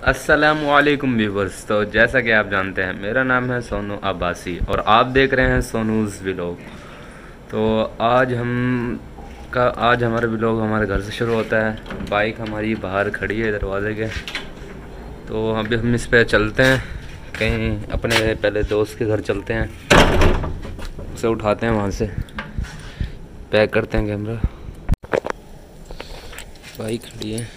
अस्सलामुअलैकुम व्यूवर्स। तो जैसा कि आप जानते हैं मेरा नाम है सोनू अब्बासी और आप देख रहे हैं सोनूज़ व्लॉग। तो आज हमारा व्लॉग हमारे घर से शुरू होता है। बाइक हमारी बाहर खड़ी है दरवाजे के। तो अभी हम इस पे चलते हैं कहीं अपने पहले दोस्त के घर चलते हैं, उसे उठाते हैं, वहाँ से पैक करते हैं कैमरा। बाइक खड़ी है।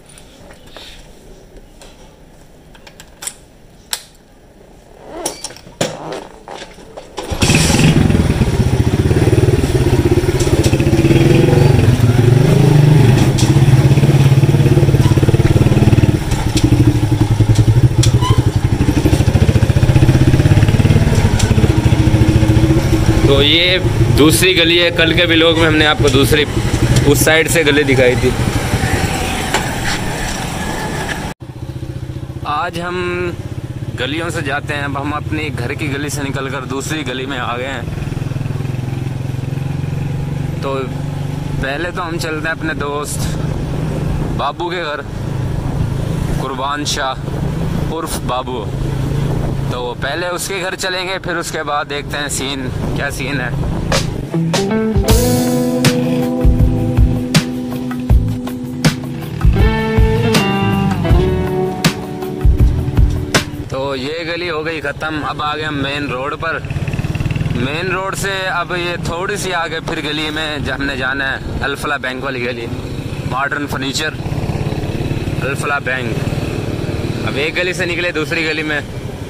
तो ये दूसरी गली है। कल के व्लॉग में हमने आपको दूसरी उस साइड से गली दिखाई थी। आज हम गलियों से जाते हैं। अब हम अपनी घर की गली से निकलकर दूसरी गली में आ गए हैं। तो पहले तो हम चलते हैं अपने दोस्त बाबू के घर, कुर्बान शाह उर्फ बाबू। तो पहले उसके घर चलेंगे, फिर उसके बाद देखते हैं सीन क्या सीन है। तो ये गली हो गई ख़त्म। अब आ गए हम मेन रोड पर। मेन रोड से अब ये थोड़ी सी आगे फिर गली में हमने जाना है अल्फला बैंक वाली गली, मॉडर्न फर्नीचर अल्फला बैंक। अब एक गली से निकले दूसरी गली में।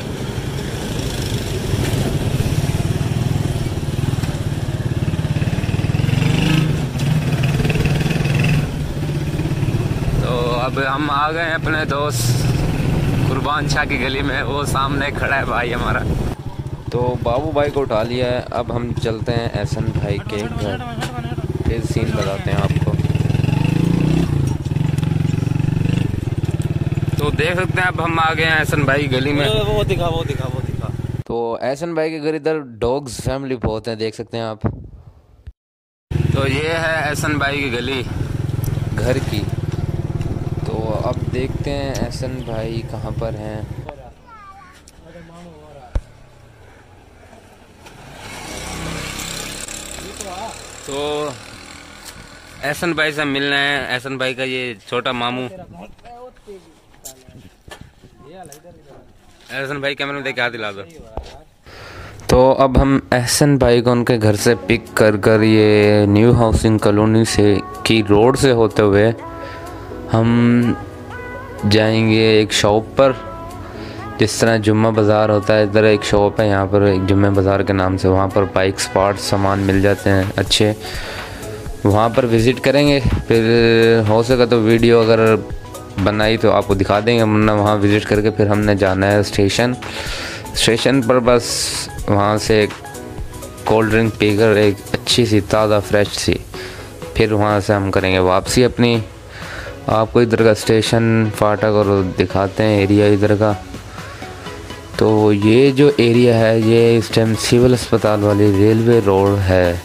अब हम आ गए हैं अपने दोस्त कुर्बान शाह की गली में। वो सामने खड़ा है भाई हमारा। तो बाबू भाई को उठा लिया है। अब हम चलते हैं एहसन भाई के घर, फिर सीन बताते हैं आपको। तो देख सकते हैं अब हम आ गए हैं एहसन भाई की गली में। वो दिखा। तो एहसन भाई के घर इधर डॉग्स फैमिली बहुत है, देख सकते हैं आप। तो ये है एहसन भाई की गली घर की। तो अब देखते हैं एहसन भाई कहाँ पर हैं। तो एहसन भाई से मिलना है। एहसन भाई का ये छोटा मामू। एहसन भाई कैमरे में देख के हाथ दिला दो। तो अब हम एहसन भाई को उनके घर से पिक कर ये न्यू हाउसिंग कॉलोनी से की रोड से होते हुए हम जाएंगे एक शॉप पर। जिस तरह जुम्मा बाज़ार होता है, इधर एक शॉप है यहाँ पर, एक जुम्मे बाज़ार के नाम से। वहाँ पर बाइक्स पार्ट्स सामान मिल जाते हैं अच्छे। वहाँ पर विज़िट करेंगे। फिर हो सका तो वीडियो अगर बनाई तो आपको दिखा देंगे, वरना वहाँ विज़िट करके फिर हमने जाना है स्टेशन पर। बस वहाँ से कोल्ड ड्रिंक पीकर एक अच्छी सी ताज़ा फ्रेश सी, फिर वहाँ से हम करेंगे वापसी अपनी। आपको इधर का स्टेशन फाटक और दिखाते हैं एरिया इधर का। तो ये जो एरिया है ये इस टाइम सिविल अस्पताल वाली रेलवे रोड है।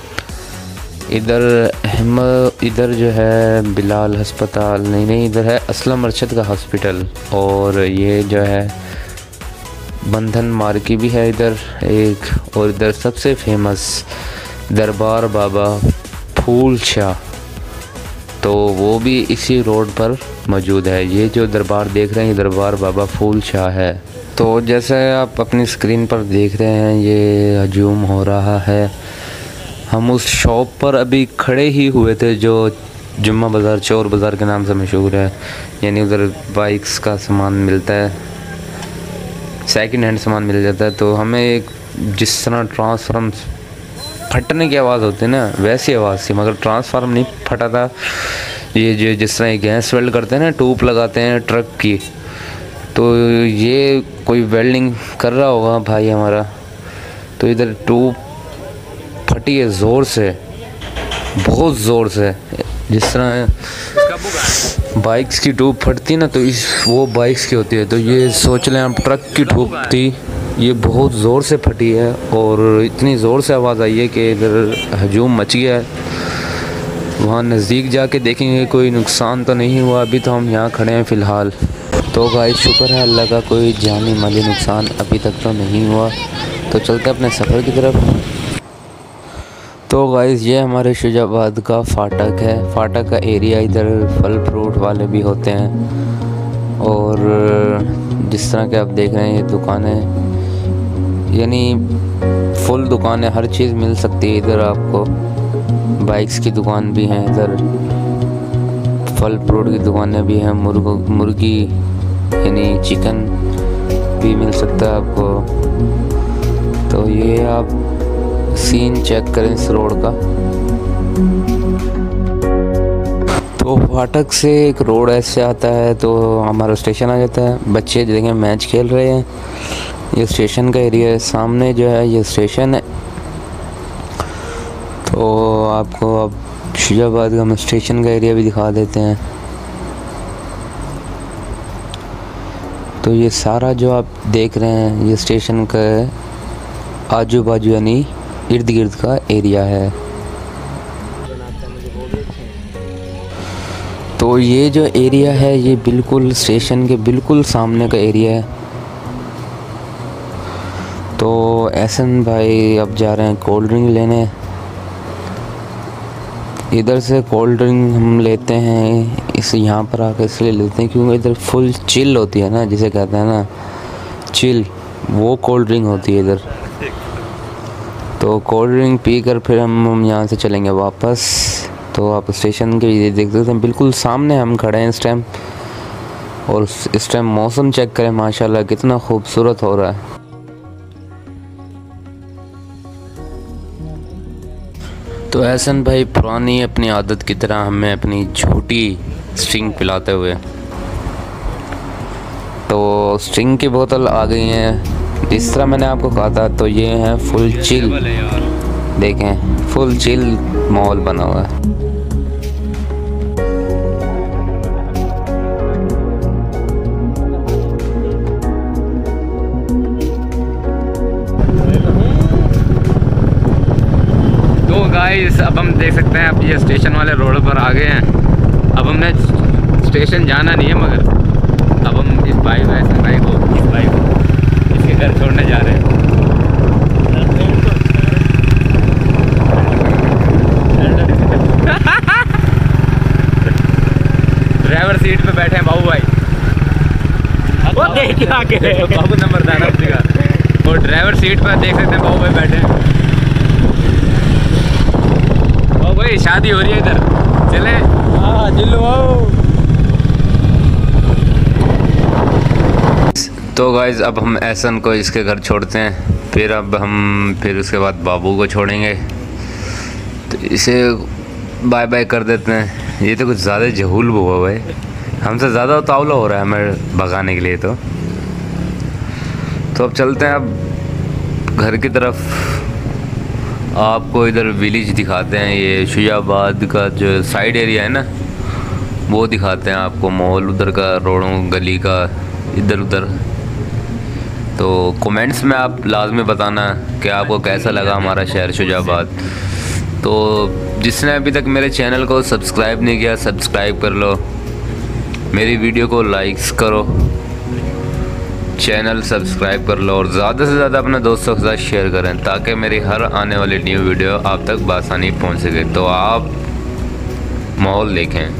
इधर जो है बिलाल अस्पताल नहीं, इधर है असलम अरशद का हॉस्पिटल। और ये जो है बंधन मार्की भी है इधर एक। और इधर सबसे फेमस दरबार बाबा फूल शाह, तो वो भी इसी रोड पर मौजूद है। ये जो दरबार देख रहे हैं ये दरबार बाबा फूल शाह है। तो जैसे आप अपनी स्क्रीन पर देख रहे हैं ये हजूम हो रहा है। हम उस शॉप पर अभी खड़े ही हुए थे जो जुम्मा बाज़ार चोर बाज़ार के नाम से मशहूर है। यानी उधर बाइक्स का सामान मिलता है, सेकंड हैंड सामान मिल जाता है। तो हमें एक जिस तरह ट्रांसफार्म फटने की आवाज़ होती है ना, वैसी आवाज़ थी, मगर ट्रांसफार्म नहीं फटा था। ये जो जिस तरह गैस वेल्ड करते हैं ना, ट्यूब लगाते हैं ट्रक की, तो ये कोई वेल्डिंग कर रहा होगा भाई हमारा। तो इधर ट्यूब फटी है ज़ोर से, बहुत ज़ोर से। जिस तरह बाइक्स की ट्यूब फटती है ना, तो वो बाइक्स की होती है। तो ये सोच लें आप ट्रक की ट्यूब थी, ये बहुत ज़ोर से फटी है और इतनी ज़ोर से आवाज़ आई है कि इधर हजूम मच गया है। वहाँ नज़दीक जाके देखेंगे कोई नुकसान तो नहीं हुआ। अभी तो हम यहाँ खड़े हैं फ़िलहाल। तो गाइस शुक्र है अल्लाह का, कोई जानी माली नुकसान अभी तक तो नहीं हुआ। तो चलते अपने सफ़र की तरफ। तो गाइस ये हमारे शुजाबाद का फाटक है। फाटक का एरिया, इधर फल फ्रूट वाले भी होते हैं और जिस तरह के आप देख रहे हैं ये दुकानें, यानी फुल दुकानें, हर चीज़ मिल सकती है इधर आपको। बाइक्स की दुकान भी हैं इधर, फल फ्रूट की दुकानें भी हैं, मुर्गी यानी चिकन भी मिल सकता है आपको। तो ये आप सीन चेक करें इस रोड का। तो फाटक से एक रोड ऐसे आता है तो हमारा स्टेशन आ जाता है। बच्चे देखें मैच खेल रहे हैं। ये स्टेशन का एरिया है, सामने जो है ये स्टेशन है। तो आपको अब शुजाबाद का हम स्टेशन का एरिया भी दिखा देते हैं। तो ये सारा जो आप देख रहे हैं ये स्टेशन का आजू बाजू यानी इर्द गिर्द का एरिया है। तो ये जो एरिया है ये बिल्कुल स्टेशन के बिल्कुल सामने का एरिया है। तो एहसन भाई अब जा रहे हैं कोल्ड ड्रिंक लेने। इधर से कोल्ड ड्रिंक हम लेते हैं, इस यहाँ पर आकर इसलिए लेते हैं क्योंकि इधर फुल चिल होती है ना, जिसे कहते हैं ना चिल, वो कोल्ड ड्रिंक होती है इधर। तो कोल्ड ड्रिंक पी कर फिर हम यहाँ से चलेंगे वापस। तो आप स्टेशन के ये देख सकते हैं, बिल्कुल सामने हम खड़े हैं इस टाइम। और इस टाइम मौसम चेक करें, माशाल्लाह कितना खूबसूरत हो रहा है। तो एहसन भाई पुरानी अपनी आदत की तरह हमें अपनी झूठी स्ट्रिंग पिलाते हुए, तो स्ट्रिंग की बोतल आ गई है जिस तरह मैंने आपको कहा था। तो ये है फुल चिल, देखें फुल चिल माहौल बना हुआ है। गाइस अब हम देख सकते हैं, अब ये स्टेशन वाले रोड पर आ गए हैं। अब हमने स्टेशन जाना नहीं है, मगर अब हम इस भाई को इसके घर छोड़ने जा रहे हैं। ड्राइवर सीट पे बैठे हैं बाबू भाई, बाबू नंबरदार अपने का। और ड्राइवर सीट पर देख सकते हैं बाबू भाई बैठे हैं। भाई शादी हो रही है इधर, चले। हाँ जिल्लू। तो गाइज अब हम एहसन को इसके घर छोड़ते हैं, फिर अब हम फिर उसके बाद बाबू को छोड़ेंगे। तो इसे बाय बाय कर देते हैं। ये तो कुछ ज़्यादा जहूल हुआ भाई, हमसे ज़्यादा उतावला हो रहा है हमें भगाने के लिए। तो अब चलते हैं अब घर की तरफ। आपको इधर विलेज दिखाते हैं, ये शुजाबाद का जो साइड एरिया है ना वो दिखाते हैं आपको, माहौल उधर का, रोडों गली का इधर उधर। तो कमेंट्स में आप लाजमी बताना कि आपको कैसा लगा हमारा शहर शुजाबाद। तो जिसने अभी तक मेरे चैनल को सब्सक्राइब नहीं किया, सब्सक्राइब कर लो, मेरी वीडियो को लाइक्स करो, चैनल सब्सक्राइब कर लो और ज़्यादा से ज़्यादा अपने दोस्तों के साथ शेयर करें ताकि मेरी हर आने वाली न्यू वीडियो आप तक बआसानी पहुंच सके। तो आप माहौल देखें।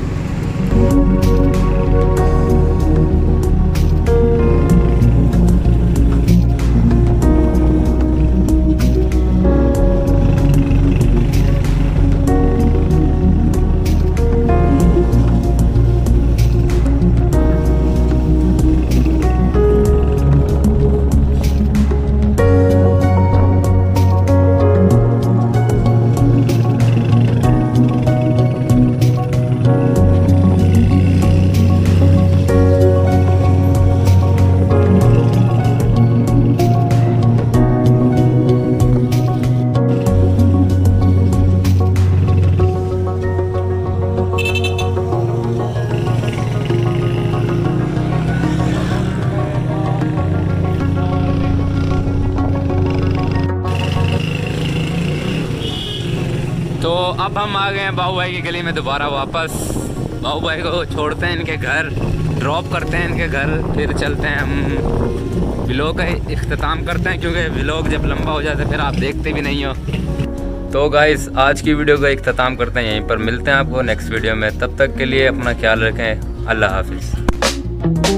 तो अब हम आ गए हैं बाबू भाई की गली में दोबारा वापस। बाबू भाई को छोड़ते हैं इनके घर। ड्रॉप करते हैं इनके घर, फिर चलते हैं हम व्लॉग का इख्तिताम करते हैं, क्योंकि व्लॉग जब लंबा हो जाता है फिर आप देखते भी नहीं हो। तो गाइस आज की वीडियो का इख्तिताम करते हैं यहीं पर, मिलते हैं आपको नेक्स्ट वीडियो में। तब तक के लिए अपना ख्याल रखें, अल्लाह हाफिज़।